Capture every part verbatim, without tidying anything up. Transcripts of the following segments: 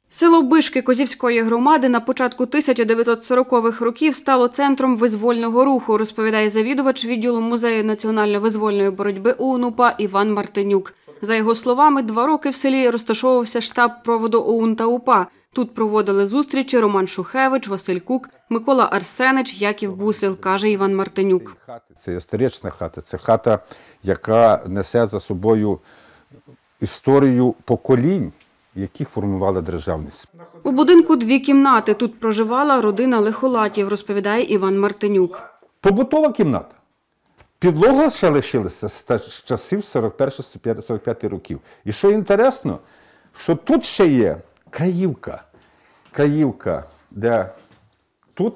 Село Бишки Козівської громади на початку тисяча дев'ятсот сорокових років стало центром визвольного руху, розповідає завідувач відділу Музею національно-визвольної боротьби ОУН-УПА Іван Мартинюк. За його словами, два роки в селі розташовувався штаб проводу ОУН та УПА. Тут проводили зустрічі Роман Шухевич, Василь Кук, Микола Арсенич, Яків Бусил, каже Іван Мартинюк. Це історична хата, це хата, яка несе за собою історію поколінь, які формували державність. У будинку дві кімнати. Тут проживала родина Лихолатів, розповідає Іван Мартинюк. Побутова кімната. Підлога ще лишилася з часів сорок перших - сорок п'ятих років. І що інтересно, що тут ще є краївка. Краївка, де тут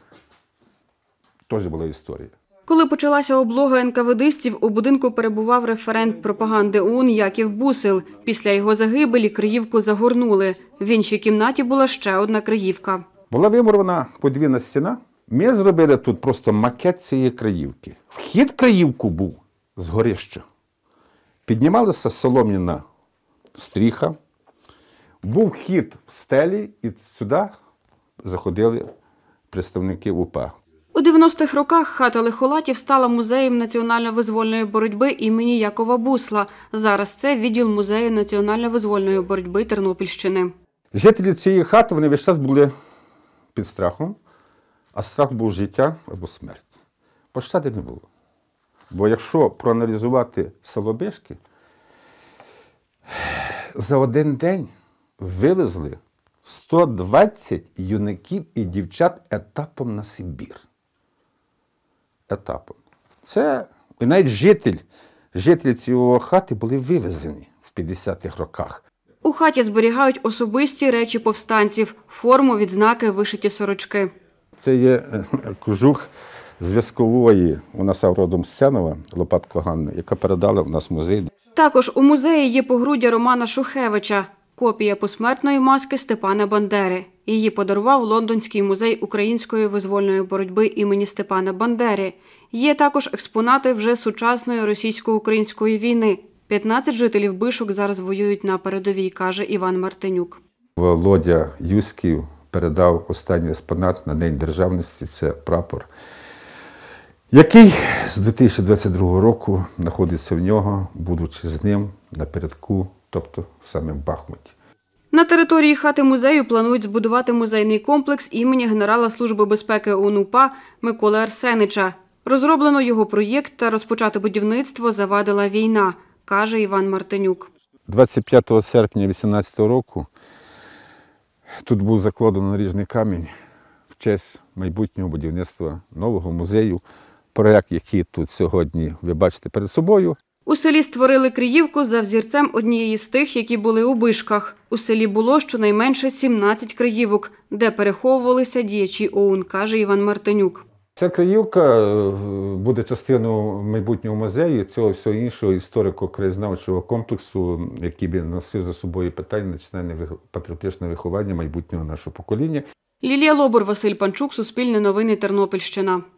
теж була історія. Коли почалася облога ен ка ве дистів, у будинку перебував референт пропаганди ОУН Яків Бусил. Після його загибелі Криївку загорнули. В іншій кімнаті була ще одна Криївка. Була вимурована подвійна стіна. Ми зробили тут просто макет цієї Криївки. Вхід в Криївку був з горища. Піднімалася солом'яна стріха. Був вхід в стелі, і сюди заходили представники УПА. У дев'яностих роках хата Лихолатів стала музеєм національно-визвольної боротьби імені Якова Бусла. Зараз це відділ Музею національно-визвольної боротьби Тернопільщини. Жителі цієї хати, вони весь час були під страхом, а страх був життя або смерть. Пощади не було. Бо якщо проаналізувати село Бишки, за один день вивезли сто двадцять юнаків і дівчат етапом на Сибір. Етапом. Це, і навіть житель, жителі цієї хати були вивезені в п'ятдесятих роках. У хаті зберігають особисті речі повстанців – форму, відзнаки, вишиті сорочки. Це є кожух зв'язкової, вона сам родом з Сенова, Лопатко Ганна, яка передала в нас музей. Також у музеї є погруддя Романа Шухевича – копія посмертної маски Степана Бандери. Її подарував Лондонський музей української визвольної боротьби імені Степана Бандери. Є також експонати вже сучасної російсько-української війни. п'ятнадцять жителів Бишок зараз воюють на передовій, каже Іван Мартинюк. Володя Юськів передав останній експонат на День державності – це прапор, який з дві тисячі двадцять другого року знаходиться в нього, будучи з ним напередку, тобто саме в Бахмуті. На території хати музею планують збудувати музейний комплекс імені генерала Служби безпеки ОУН-УПА Миколи Арсенича. Розроблено його проєкт та розпочати будівництво завадила війна, каже Іван Мартинюк. двадцять п'ятого серпня дві тисячі вісімнадцятого року тут був закладено наріжний камінь в честь майбутнього будівництва нового музею. Проєкт, який тут сьогодні ви бачите перед собою. У селі створили Криївку за взірцем однієї з тих, які були у Бишках. У селі було щонайменше сімнадцять Криївок, де переховувалися діячі ОУН, каже Іван Мартинюк. Ця Криївка буде частиною майбутнього музею, цього всього іншого історико-краєзнавчого комплексу, який би носив за собою питання національного патріотичного виховання майбутнього нашого покоління. Лілія Лобур, Василь Панчук, Суспільне новини, Тернопільщина.